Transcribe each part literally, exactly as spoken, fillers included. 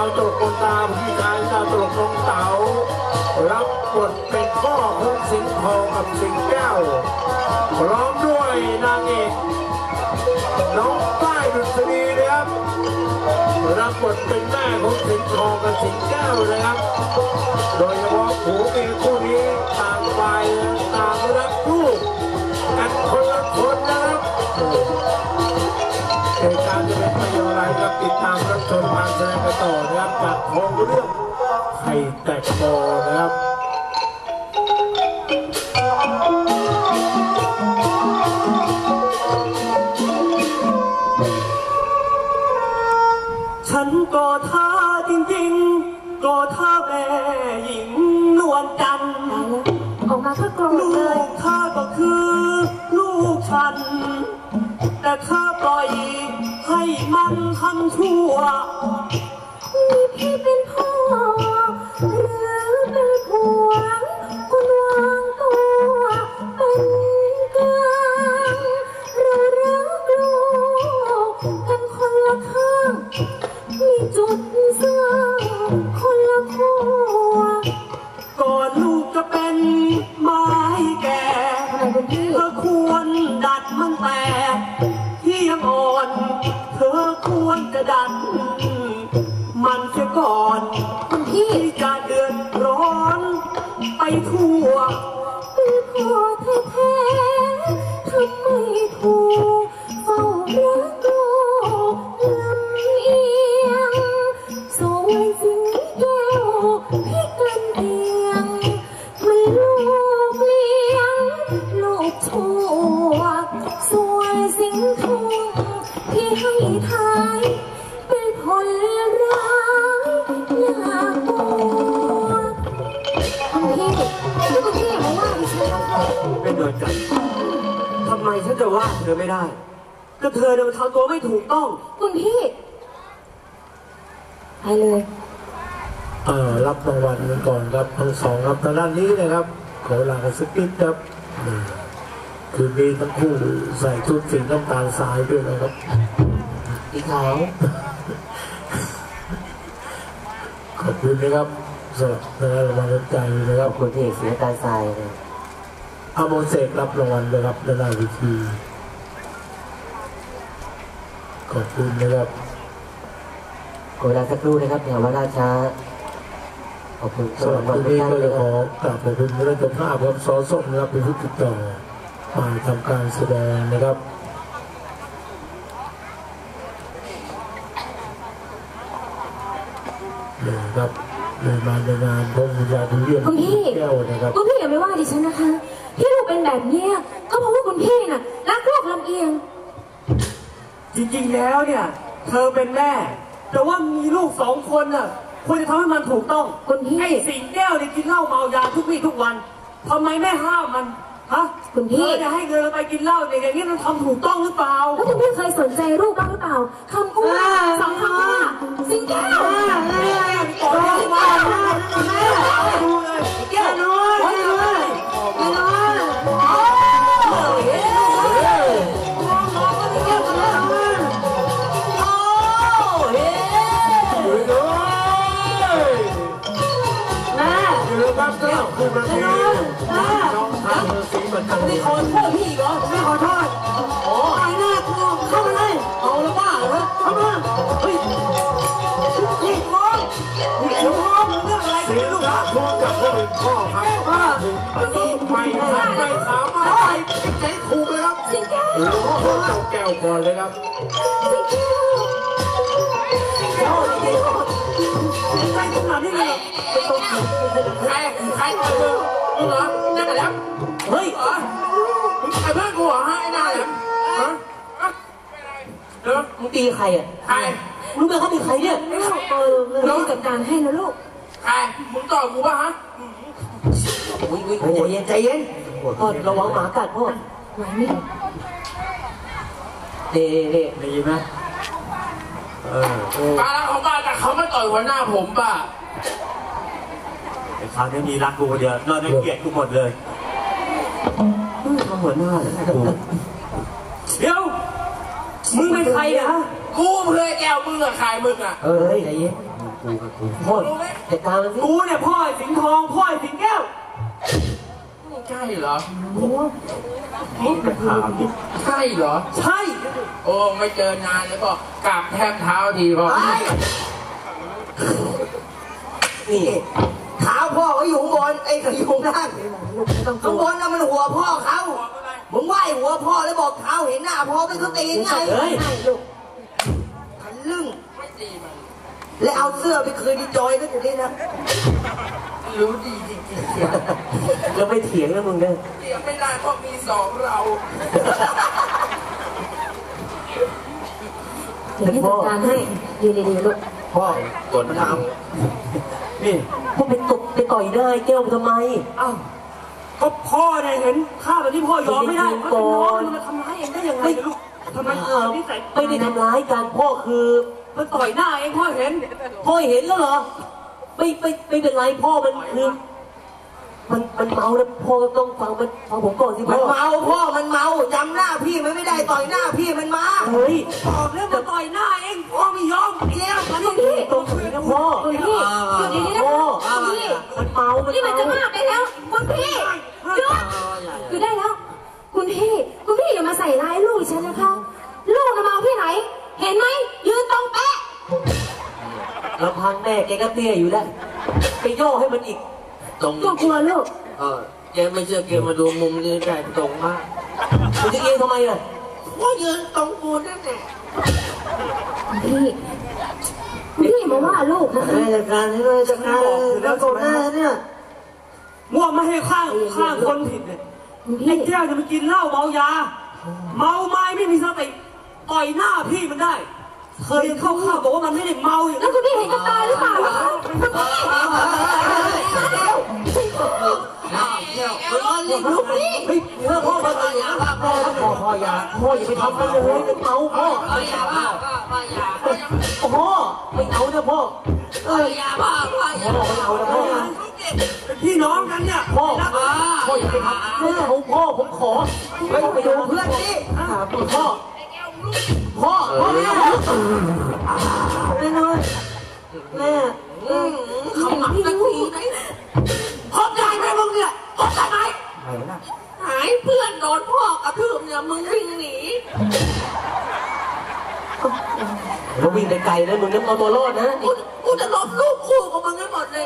ตลกคนตาพี่ชายดาวตลกน้องเต๋ารับบทเป็นพ่อของสิงห์ทองกับสิงห์แก้วพร้อมด้วยนางเอกน้องป้ายดุษฎีนะครับรับบทเป็นแม่ของสิงห์ทองกับสิงห์แก้วนะครับโดยเฉพาะผัวเมียคู่นี้ต่างฝ่ายต่างรักลูกกันคนละคนนะครับเหตุการณ์จะเป็นไปอย่างไรครับติดตามรับชมการแสดงกันต่อนะครับจากโครงเรื่องไข่แตกโตนะครับฉันก็ท้าจริงๆก็ท้าแม่หญิงนวลจันทร์ออกมาก็โกรธเลยลูกข้าก็คือลูกฉันแต่ข้าปล่อยให้มันทำชั่วมีพี่เป็นพ่อหรือเป็นผัวคุณวางตัวเป็นกลางเรารักลูกกันคนละข้างมีจุดเสื่อมคนละขั้วก่อนลูกจะเป็นไม้แก่เธอควรดัดมันแตกที่ยังอ่อนเธอควรจะดัดมันเสียก่อนที่จะเดือดร้อนไปทั่วเป็นพ่อแท้ๆทำไม่ถูกเฝ้ารักลูกลำเอียงสวยสิงแก้วพี่กันเอียงมันลูกเลี้ยงลูกชั่วสวยสิงทุ่งพี่ให้ทายเป็นผลร้ายหน้าบัวคุณพี่คุณพี่อย่ามาว่าดิฉันนะคะเป็นโดยกันทำไมฉันจะว่าเธอไม่ได้ก็เธอเดินทางตัวไม่ถูกต้องคุณพี่ไปเลยเอ่อรับรางวัลกันก่อนครับทั้งสองครับทางด้านนี้นะครับขอเวลากันสักนิดครับคืนนี้ทั้งคู่ใส่ชุดสีน้ำตาลทรายด้วยนะครับสีขาวขอบคุณนะครับสำหรับรางวัลน้ำใจนะครับคนที่สีน้ำตาลทรายเลยอาโมเสกรับรางวัลเลยครับด้านหน้าเวทีขอบคุณนะครับขอเวลาสักครู่นะครับอย่าว่าล่าช้าขอบคุณสำหรับวันนี้ก็เลยขอกราบขอบคุณพระเจ้าภาพครับซอส้มนะครับเป็นผู้ติดต่อมาทำการแสดงนะครับเลยครับเลยมาในงานพระบุญญาบุญเลี้ยงแก้วนะครับคุณพี่อย่าไม่ว่าดิฉันนะคะที่ลูกเป็นแบบนี้ก็เพราะว่าคุณพี่น่ะรักลูกลำเอียงจริงๆแล้วเนี่ยเธอเป็นแม่แต่ว่ามีลูกสองคนน่ะควรจะทำให้มันถูกต้องคุณพี่ไอ้สิงแก้วเนี่ยกินเหล้าเมายาทุกวี่ทุกวันทำไมไม่ห้ามมันฮะคุณพี่จะให้เงินเราไปกินเหล้าเนี่ยอย่างนี้มันทำถูกต้องหรือเปล่าแล้วคุณพี่เคยสนใจลูกบ้างหรือเปล่าคำอู้สองคำว่าสิงแก้วต่อมาดูเลยแก้วน้อยน้อยน้อยครับก็คือมันมีน้องทางสีเหมือนกันนี่ขอโทษพี่เหรอไม่ขอโทษโอ้ยหน้ากูเข้ามาเลยเอาแล้วบ้าเหรอเข้ามาเฮ้ยนี่พ่อนี่เดี๋ยวพ่อมึงเรื่องอะไรกันลูกฮะพ่อกับพ่อเป็นพ่อครับไม่ไม่สามารถไปใจถูกเลยครับหลวงพ่อเจ้าแก้วก่อนเลยครับเจ้าดีใจขนาดนี้เลยใครใครเจอมึงเหรอนั่นแหละเฮ้ยเหรอไอ้เพื่อนกูเหรอฮะไอ้นายฮะเดี๋ยวมึงตีใครอ่ะใครรู้ไหมเขาเป็นใครเนี่ยเออเราจัดการให้นะลูกใครมึงตอบกูป่ะฮะอุ้ยอุ้ยใจเย็นใจเย็นพ่อระวังหมากัดพ่อไหวไหมเด็เด็ได้ยินไหมเออป้าแล้วเขาบ้าแต่เขาไม่ต่อยหัวหน้าผมป่ะไอ้คราวนี้มีรักกูคนเดียวนอกนั้นเกลียดกูหมดเลยทำหัวหน้าเลยเดี๋ยวมึงเป็นใครอ่ะกูเพื่อแก้วมึงอะใครมึงอะเออใจเย็นกูกับกูพ่อจัดการมันสิกูเนี่ยพ่อไอ้สิงห์ทองพ่อไอ้สิงห์แก้วใช่เหรอโอ้ถามดิใช่เหรอใช่โอ้ไม่เจอนานแล้วก็กราบแทบเท้าทีพอนี่เท้าพ่อเขาอยู่ข้างบนไอ้เขาอยู่ข้างล่างข้างบนน่ะมันหัวพ่อเขามึงไหว้หัวพ่อแล้วบอกเท้าเห็นหน้าพ่อเป็นเขาตีไงเฮ้ยทะลึ่งแล้วเอาเสื้อไปคืนที่จอยก็อยู่นี่นะรู้ดีจริงๆเสียแล้วไม่เถียงนะมึงเนี่ยเสียไม่ได้เพราะมีสองเราเดี๋ยวพี่จัดการให้ยืนดีๆลูกพ่อกดน้นี่พ่อไปตบไปต่อยได้แก้วทำไมอ้าวก็พ่อเนี่ยเห็นข้าแบบนี้พ่อยอมไม่ได้ก็เป็นน้องมันมาทำร้ายเองได้ยังไงลูกทำไมเออนิสัยไม่ได้ทำร้ายกันพ่อคือมันต่อยหน้าเองพ่อเห็นพ่อเห็นแล้วเหรอไม่ไม่ไม่เป็นไรพ่อมันคือมันมันเมาแล้วพ่อก็ต้องฟังมันฟังผมก่อนสิพ่อมันเมาพ่อมันเมาจำหน้าพี่มันไม่ได้ต่อยหน้าพี่มันมาเฮ้ยบอกแล้วมาต่อยหน้าเองพ่อไม่ยอมเดี๋ยวมันต้องพี่ตรงนี้นะพ่อคุณพี่หยุดดีๆนะพ่อคุณพี่มันเมามันนี่มันจะเมามากไปแล้วคุณพี่หยุดหยุดได้แล้ว คุณพี่คุณพี่อย่ามาใส่ร้ายลูกฉันนะคะ ลูกจะเมาที่ไหน เห็นไหมยืนตรงเป๊ะลำพังแม่แกก็เตี้ยอยู่แล้วไปย่อให้มันอีกตรงก็กลัวลูกเออแกไม่เชื่อแกมาดูมุมนี้ได้ตรงมากมันจะเอียงทำไมอ่ะว่ายืนตรงกูนั่นแหละคุณพี่คุณพี่อย่ามาว่าลูกนะคะแม่จัดการให้ด้วยจัดการแล้วโกรธหน้าเนี่ยมั่วไม่ให้ข้างข้างคนผิดเนี่ยคุณไอ้พี่แก้วจะไปกินเหล้าเมายา เมาไม้ไม่มีสติต่อยหน้าพี่มันได้ เคยเข้าข้าวบอกว่ามันไม่ได้เมาอย่างแล้วนั้นคุณพี่เห็นกับตาหรือเปล่าล่ะคะคุณพี่ลูกนี่เฮ้ยเพื่อพ่อมาตายยาพ่อพ่อพ่อยาพ่ออย่าไปทำมันเลยมันเมาพ่อพ่อยาบ้าพ่อยาพ่อยาพ่อไม่เอานะพ่อเออพ่อยาบ้าพ่อยาพ่อไม่เอานะพ่อเป็นพี่น้องกันเนี่ยพ่อพ่ออย่าไปทำแม่ของพ่อผมขอไม่ไปดูเพื่อนนี่พ่อพ่อพ่อแม่แม่นอนแม่ขมักสักทีไหมพอใจไหมมึงเนี่ยพอใจไหมหายเพื่อนโดนพ่อกระทืบเนี่ยมึงวิ่งหนีเราวิ่งไกลๆนะมึงน้ำเอาตัวรอดนะกูกูจะลบลูกคู่กับมึงให้หมดเลย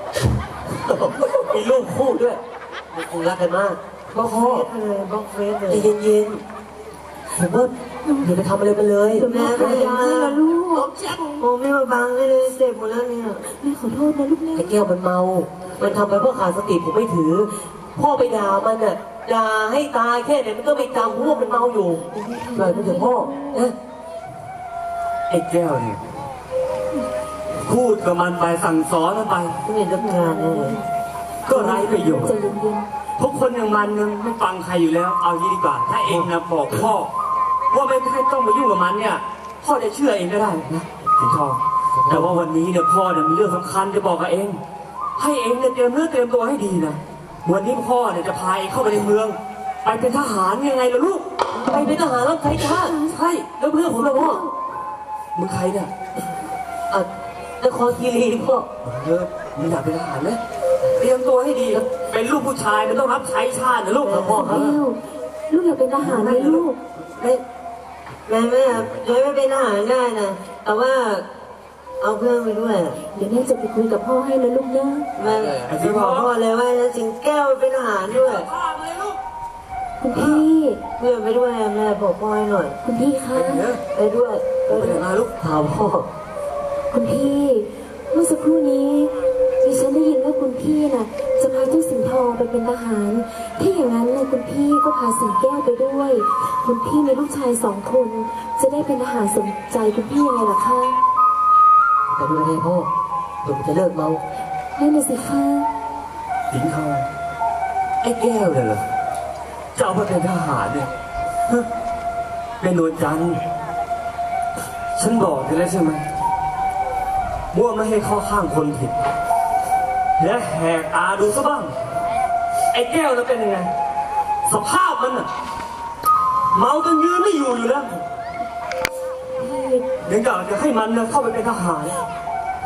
มีลูกคู่ด้วยคงรักกันมากบ้องพ่อเลยบ้องเฟสเลยใจเย็นๆผมว่าอย่าไปทำอะไรมันเลยแม่ไม่ได้ให้ละลูกผมเช็ดโอ้ไม่มาบังเลยเจ็บหมดแล้วเนี่ยแม่ขอโทษนะลูกนะไอ้แก้วมันเมา มันทำไปเพราะขาดสติผมไม่ถือ พ่อไปด่ามันน่ะด่าให้ตายแค่ไหนมันก็ไม่จำเพราะว่ามันเมาอยู่ปล่อยมันเถอะพ่อนะไอ้แก้วเนี่ยพูดกับมันไปสั่งสอนมันไปไม่เห็นรับงานเลยก็ไร้ประโยชน์ใจเย็นพวกคนอย่างมันเนี่ยไม่ฟังใครอยู่แล้ว เอางี้ดีกว่า ถ้าเองนะบอกพ่อว่าไม่ให้ต้องมายุ่งกับมันเนี่ย พ่อจะเชื่อเองก็ได้นะสิงห์ทอง แต่ว่าวันนี้เนี่ยพ่อเนี่ยมีเรื่องสำคัญจะบอกกับเอง ให้เองเนี่ยเตรียมเนื้อเตรียมตัวให้ดีนะ วันนี้พ่อเนี่ยจะพาเองเข้าไปในเมือง ไปเป็นทหารยังไงล่ะลูกไปเป็นทหารรับใช้ชาติใช่แล้วเพื่อนผมล่ะพ่อมึงใครเนี่ยอ่ะนครคีรีพ่อเออมึงอยากเป็นทหารไหมเตรียมตัวให้ดี เป็นลูกผู้ชายมันต้องรับใช้ชาตินะลูกพ่อๆครับแก้วลูกอยากเป็นทหารไหมลูกไม่แม่แม่แม่ไม่เป็นทหารได้นะแต่ว่าเอาเพื่อนไปด้วยเดี๋ยวแม่จะไปคุยกับพ่อให้นะลูกนะแม่จะบอกพ่อเลยว่าสิงแก้วเป็นทหารด้วยคุณพี่เพื่อนไปด้วยแม่บอกพ่อให้หน่อยคุณพี่คะไปด้วยไปไปด้ไหนวยมาลูกถามพ่อคุณพี่เมื่อสักครู่นี้ดิฉันได้ยินว่าคุณพี่น่ะจะพาเจ้าสิงห์ทองไปเป็นทหารถ้าอย่างนั้นเลยคุณพี่ก็พาสิงแก้วไปด้วย คุณพี่มีลูกชายสองคน จะได้เป็นทหารสมใจคุณพี่ยังไงล่ะคะไปด้วยให้พ่อเดี๋ยวผมจะเลิกเมานั่นน่ะสิคะสิงห์ทองไอ้แก้วเนี่ยเหรอจะเอาไปเป็นทหารเนี่ยฮะเป็นนวลจันทร์ฉันบอกกันแล้วใช่ไหมว่าไม่ให้เข้าข้างคนผิด และแหกตาดูซะบ้าง ไอ้แก้วนั้นเป็นยังไง สภาพมันน่ะเมาจนยืนไม่อยู่อยู่แล้วพี่ยังอยากจะให้มันนะเข้าไปเป็นทหารพ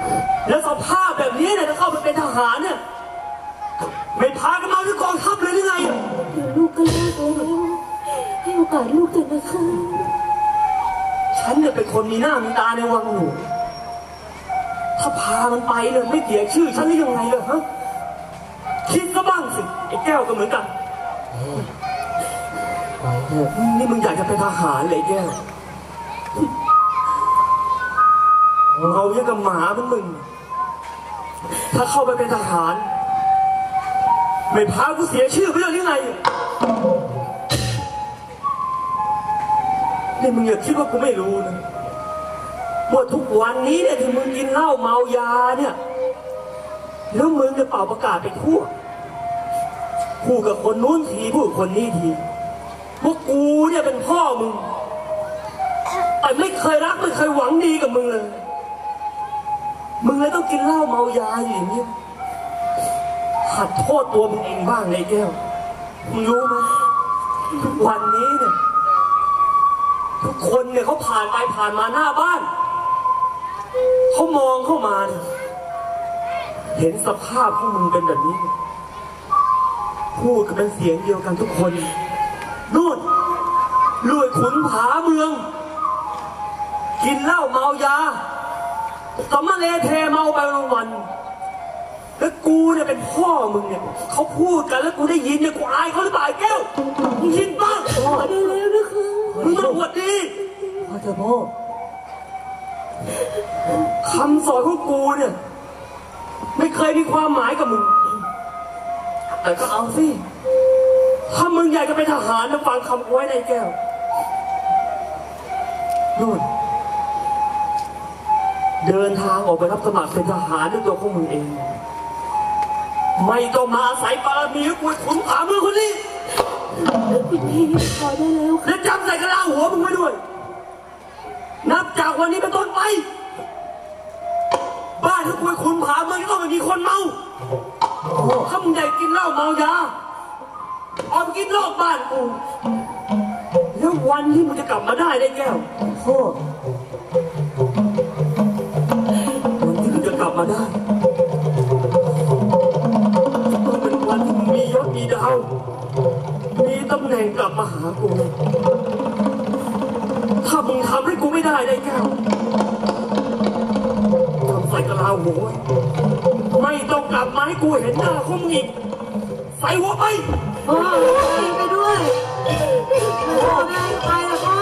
แล้วสภาพแบบนี้เนี่ยถ้าเข้าไปเป็นทหารเนี่ยไม่พากันมาที่กองทัพเลยหรือไงเดี๋ยวลูกก็เลิกแล้วให้โอกาสลูกเถอะนะคะฉันเนี่ยเป็นคนมีหน้ามีตาในวังหลวงถ้าพามันไปเนี่ยไม่เสียชื่อฉันได้ยังไงเลยฮะคิดซะบ้างสิไอ้แก้วก็เหมือนกันนี่มึงอยากจะเป็นทหารเลยไอ้แก้วเอาอย่างกับหมาเป็นมึงถ้าเข้าไปเป็นทหารไม่พากูเสียชื่อไปเลยยังไงนี่มึงอย่าคิดว่ากูไม่รู้นะว่าทุกวันนี้เนี่ยที่มึงกินเหล้าเมายาเนี่ยแล้วมึงจะเป่าประกาศไปทั่วพูดกับคนนู้นทีพูดกับคนนี้ทีว่ากูเนี่ยเป็นพ่อมึงแต่ไม่เคยรักไม่เคยหวังดีกับมึงเลยมึงเลยต้องกินเหล้าเมายาอย่างนี้หัดโทษตัวมึงเองบ้างเลยแก้วมึงรู้ไหมทุกวันนี้เนี่ยทุกคนเนี่ยเขาผ่านไปผ่านมาหน้าบ้านเขามองเข้ามาเนี่ยเห็นสภาพของมึงเป็นแบบนี้พูดกันเป็นเสียงเดียวกันทุกคนนู่นรวยขุนผาเมืองกินเหล้าเมายาสมมาเลเทเมาไปวันๆแล้วกูเนี่ยเป็นพ่อมึงเนี่ยเขาพูดกันแล้วกูได้ยินเนี่ยกูอายเขาหรือเปล่าแก้วมึงคิดบ้างขอได้แล้วนะคะมึงต้องอวดดีพ่อเธอพ่อคำสอนของกูเนี่ยไม่เคยมีความหมายกับมึงแต่ก็เอาสิถ้ามึงอยากจะเป็นทหารนะฟังคำกูไว้ในแก้วนู่นเดินทางออกไปรับสมัครเป็นทหารด้วยตัวของมึงเองไม่ต้องมาอาศัยบารมีกูขุนผามือคนนี้คุณพี่ขอได้แล้วค่ะและจำใส่กระลาหัวมึงไว้ด้วยนับจากวันนี้เป็นต้นไปบ้านที่กูขุนผาเมืองจะต้องไม่มีคนเมาถ้ามึงอยากกินเหล้าเมายาเอาไปกินนอกบ้านกูแล้ววันที่มึงจะกลับมาได้ได้แก้วพ่อวันที่มึงจะกลับมาได้ต้องเป็นวันที่มึงมียศมีดาวมีตำแหน่งกลับมาหากูถ้ามึงทำให้กูไม่ได้ได้แก้วทำใส่กระลาหัวไม่ต้องกลับมาให้กูเห็นหน้าของมึงอีกใส่หัวไปพ่อไปด้วยพ่อไม่ไปแล้วพ่อ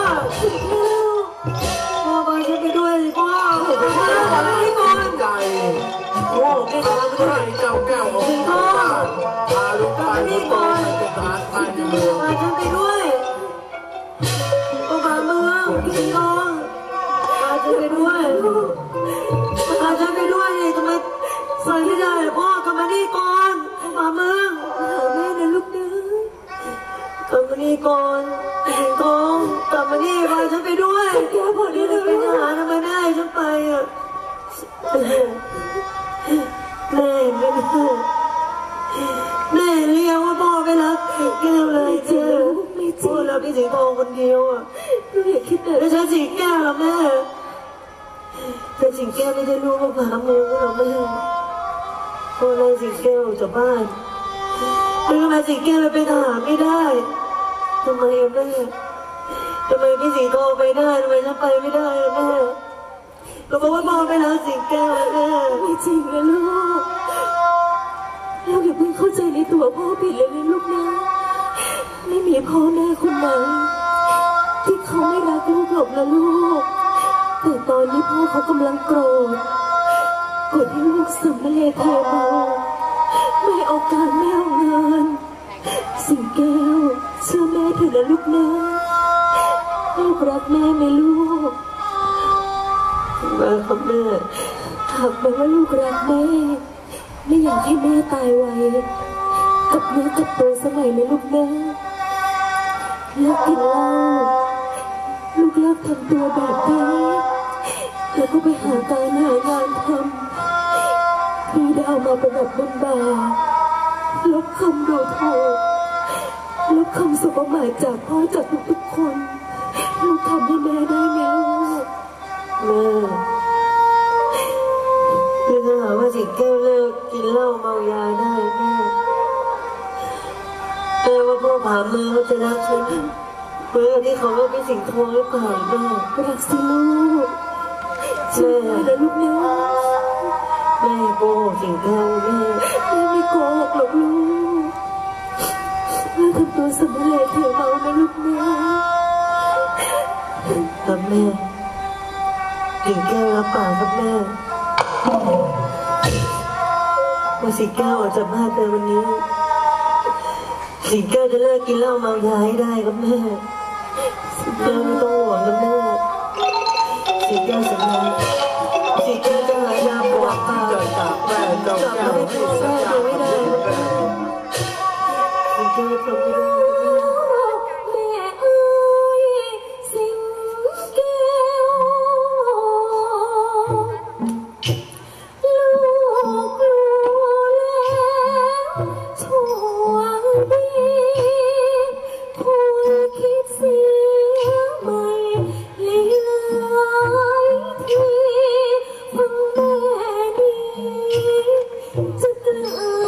พ่อไปฉันไปด้วยพ่อพ่อไม่ก่อนใจโอ้ไม่ทำให้เจ้าแก้วของข้าพาลูกชายของตนไปเป็นทหารภายในเมืองพาฉันไปด้วยพ่อพาเมืองพี่น้องพาฉันไปด้วยพาฉันไปด้วยทำไมใส่ไม่ได้พ่อกลับมานี่ก่อนพ่อพาเมืองหาแม่นะลูกนะกลับมานี่ก่อนพี่น้องกลับมานี่พาฉันไปด้วยแกพอดีเลยไปหาทำไมได้ฉันไปอ่ะแม่ไม่ได้แม่เลี้ยงว่าพ่อไม่รักแก้วเลยเจ้าไม่จริงพ่อรักพี่สิงโตคนเดียวอ่ะหนูอยากคิดแต่แล้วฉันสิงแก้วล่ะแม่แต่สิงแก้วไม่ได้รู้ว่าผามือหรอกแม่พ่อไล่สิงแก้วจากบ้านแล้วทำไมสิงแก้วไปทหารไม่ได้ทำไมแม่ทำไมพี่สิงโตไปได้ทำไมฉันไปไม่ได้แม่ก็บอกว่าพ่อไม่รักสิงแก้วแม่ไม่จริงนะลูกเราอย่าเพิ่งเข้าใจในตัวพ่อผิดเลยนะลูกนะไม่มีพ่อแม่คนไหนที่เขาไม่รักลูกหรอกนะลูกแต่ตอนนี้พ่อเขากำลังโกรธโกรธที่ลูกสำเร็จเทโมไม่เอาการไม่เอางานสิงแก้วเชื่อแม่เถอะนะลูกนะลูกรักแม่ไหมลูกแม่ครับแม่หากแม่ว่าลูกรักแม่ไม่อยากให้แม่ตายไวกับเนื้อกับตัวสมัยในลูกนะเลิกกินเหล้าลูกเลิกทำตัวแบบนี้แล้วก็ไปหาการหางานทำพี่ได้เอามาเป็นแบบบนบาลบคำดูถูกลบคำสบประมาทจากพ่อจากทุกๆคนลูกทำให้แม่ได้ไหมลูกแม่ป่าเมืองเขาจะรักฉันเมื่อที่เขาว่าเป็นสิ่งทองหรือเปล่าแม่รักสิลูกแม่นะลูกนะแม่โกหกสิ่งทองแม่แม่ไม่โกหกหรอกลูกแม่ทำตัวสำเร็จเถอะเบานะลูกนะครับแม่กิ่งแก้วรับปากครับแม่ว่าสิงแก้วออกจากบ้านในวันนี้สิงแก้วจะเลิกกินเหล้าเมายาให้ได้ครับแม่สิงแก้วไม่ต้องห่วงครับแม่สิงแก้วสัญญาสิงแก้วจะหายาปวดตาเจ้าจากแม่เจ้าจับแก้วไม่ที่ได้สัแม่ญญาทำไม่ได้สิงแก้วทำไม่ได้แม่เอ้ยสิงแก้วลูกรู้แล้วชั่วดีพูดคิดเสียไม่ลีลายทีฟังแม่ดีจะกล่าว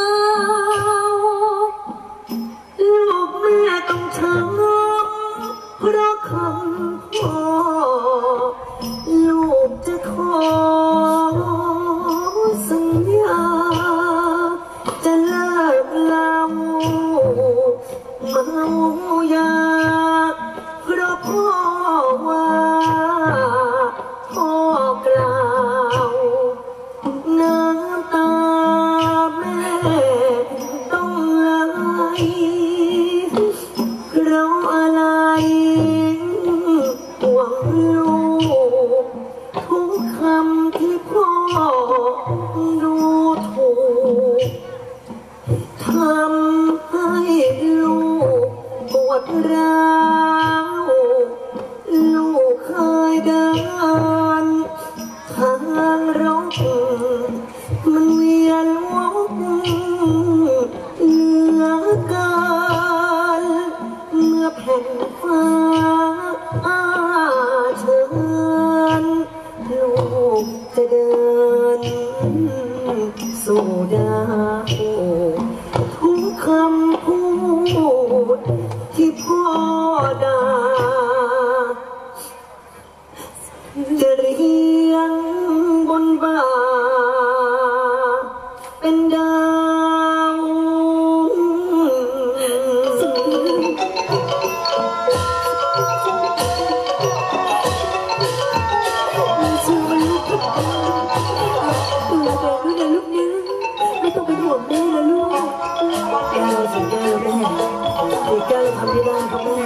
ลูกแม่ต้องช้ำเพราะคำพ่อลูกจะขอสัญญาจะเลิกเหล้าเมายาเพราะพ่อว่าพ่อกล่าวน้ำตาแม่ต้องไหลเพราะอะไรห่วงลูกทุกคำที่พ่อดูถูกทำให้ลูกปวดร้าวลูกเคยเดินทางรกมันเวียนวกเหลือเกินเมื่อแผ่นฟ้าอาเชิญลูกจะเดินสู่ดาวทุกคำพูดที่พ่อด่าจะเรียงบนบ่าเป็นดาวชื่อว่าลูกดูแลตัวเองด้วยนะลูกนะไม่ต้องเป็นห่วงแม่นะลูกแก้วสิแก้วแม่สิแก้วทำไม่ได้ครับแม่